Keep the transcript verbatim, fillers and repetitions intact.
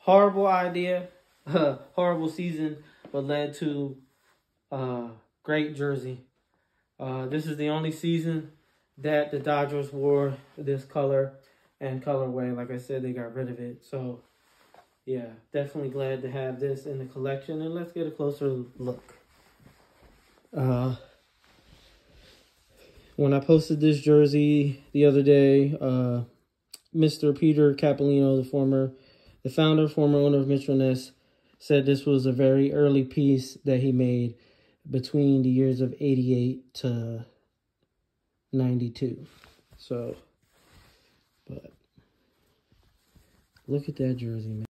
horrible idea, horrible season, but led to uh, great jersey. Uh, this is the only season that the Dodgers wore this color and colorway. Like I said, they got rid of it. So, yeah, definitely glad to have this in the collection. And let's get a closer look. Uh, when I posted this jersey the other day, uh, Mister Peter Capolino, the former, the founder, former owner of Mitchell Ness, said this was a very early piece that he made between the years of eighty-eight to ninety-two. So, but look at that jersey, man.